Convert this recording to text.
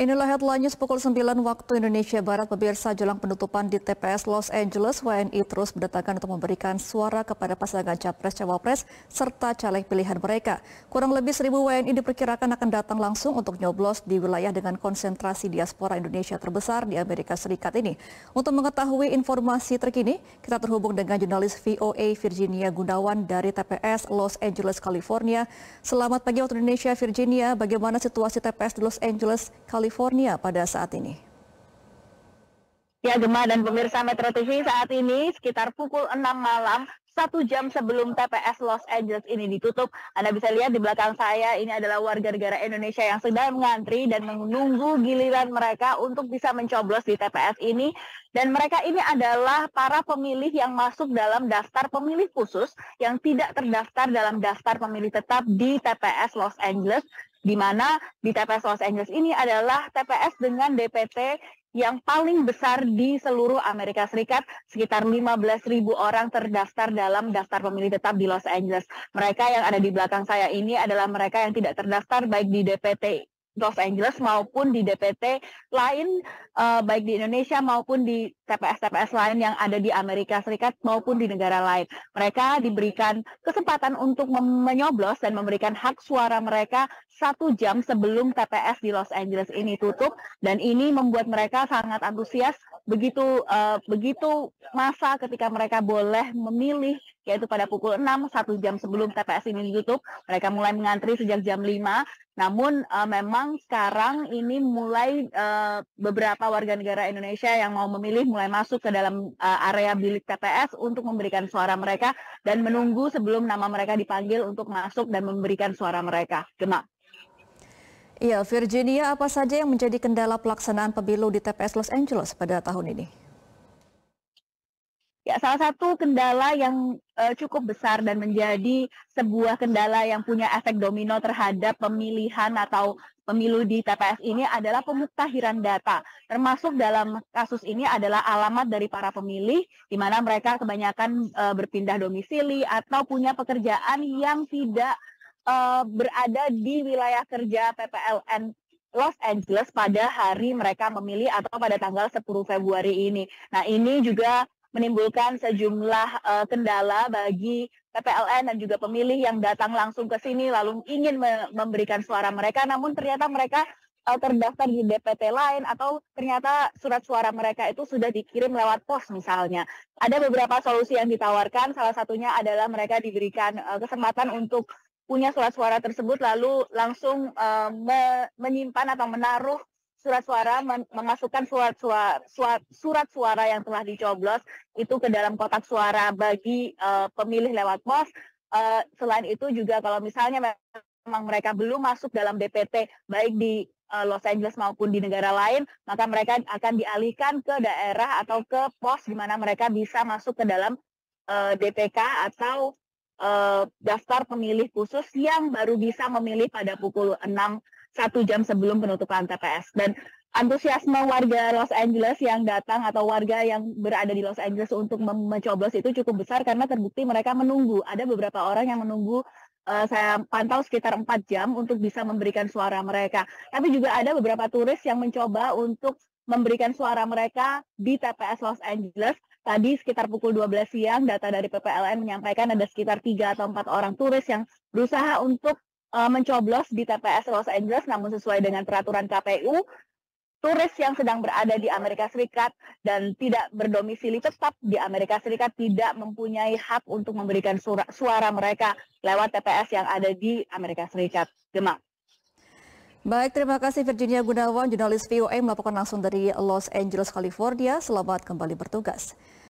Inilah headline news pukul 9 waktu Indonesia Barat. Pemirsa, jelang penutupan di TPS Los Angeles, WNI terus berdatangan untuk memberikan suara kepada pasangan Capres-Cawapres serta caleg pilihan mereka. Kurang lebih 1.000 WNI diperkirakan akan datang langsung untuk nyoblos di wilayah dengan konsentrasi diaspora Indonesia terbesar di Amerika Serikat ini. Untuk mengetahui informasi terkini, kita terhubung dengan jurnalis VOA Virginia Gunawan dari TPS Los Angeles, California. Selamat pagi waktu Indonesia, Virginia. Bagaimana situasi TPS di Los Angeles, California pada saat ini? Ya, Gemma dan pemirsa Metro TV, saat ini sekitar pukul 6 malam, 1 jam sebelum TPS Los Angeles ini ditutup. Anda bisa lihat di belakang saya, ini adalah warga negara Indonesia yang sedang mengantri dan menunggu giliran mereka untuk bisa mencoblos di TPS ini. Dan mereka ini adalah para pemilih yang masuk dalam daftar pemilih khusus yang tidak terdaftar dalam daftar pemilih tetap di TPS Los Angeles, di mana di TPS Los Angeles ini adalah TPS dengan DPT yang paling besar di seluruh Amerika Serikat. Sekitar 15.000 orang terdaftar dalam daftar pemilih tetap di Los Angeles. Mereka yang ada di belakang saya ini adalah mereka yang tidak terdaftar baik di DPT Los Angeles maupun di DPT lain, baik di Indonesia maupun di TPS-TPS lain yang ada di Amerika Serikat maupun di negara lain. Mereka diberikan kesempatan untuk menyoblos dan memberikan hak suara mereka 1 jam sebelum TPS di Los Angeles ini tutup, dan ini membuat mereka sangat antusias. Begitu masa ketika mereka boleh memilih, yaitu pada pukul 6, 1 jam sebelum TPS ini ditutup. Mereka mulai mengantri sejak jam 5. Namun memang sekarang ini mulai beberapa warga negara Indonesia yang mau memilih mulai masuk ke dalam area bilik TPS untuk memberikan suara mereka dan menunggu sebelum nama mereka dipanggil untuk masuk dan memberikan suara mereka. Gemma. Iya, Virginia, apa saja yang menjadi kendala pelaksanaan pemilu di TPS Los Angeles pada tahun ini? Ya, salah satu kendala yang cukup besar dan menjadi sebuah kendala yang punya efek domino terhadap pemilihan atau pemilu di TPS ini adalah pemuktahiran data. Termasuk dalam kasus ini adalah alamat dari para pemilih, di mana mereka kebanyakan berpindah domisili atau punya pekerjaan yang tidak berada di wilayah kerja PPLN Los Angeles pada hari mereka memilih atau pada tanggal 10 Februari ini. Nah, ini juga menimbulkan sejumlah kendala bagi PPLN dan juga pemilih yang datang langsung ke sini lalu ingin memberikan suara mereka, namun ternyata mereka terdaftar di DPT lain atau ternyata surat suara mereka itu sudah dikirim lewat pos misalnya. Ada beberapa solusi yang ditawarkan, salah satunya adalah mereka diberikan kesempatan untuk punya surat suara tersebut lalu langsung menyimpan atau menaruh surat suara, memasukkan surat suara yang telah dicoblos itu ke dalam kotak suara bagi pemilih lewat pos. Selain itu juga kalau misalnya memang mereka belum masuk dalam DPT baik di Los Angeles maupun di negara lain, maka mereka akan dialihkan ke daerah atau ke pos di mana mereka bisa masuk ke dalam DPK atau daftar pemilih khusus yang baru bisa memilih pada pukul 6, 1 jam sebelum penutupan TPS. Dan antusiasme warga Los Angeles yang datang atau warga yang berada di Los Angeles untuk mencoblos itu cukup besar karena terbukti mereka menunggu. Ada beberapa orang yang menunggu, saya pantau sekitar 4 jam untuk bisa memberikan suara mereka. Tapi juga ada beberapa turis yang mencoba untuk memberikan suara mereka di TPS Los Angeles. Tadi sekitar pukul 12 siang, data dari PPLN menyampaikan ada sekitar 3 atau 4 orang turis yang berusaha untuk mencoblos di TPS Los Angeles, namun sesuai dengan peraturan KPU, turis yang sedang berada di Amerika Serikat dan tidak berdomisili tetap di Amerika Serikat tidak mempunyai hak untuk memberikan suara mereka lewat TPS yang ada di Amerika Serikat. Gemma. Baik, terima kasih Virginia Gunawan, jurnalis VOA melaporkan langsung dari Los Angeles, California. Selamat kembali bertugas.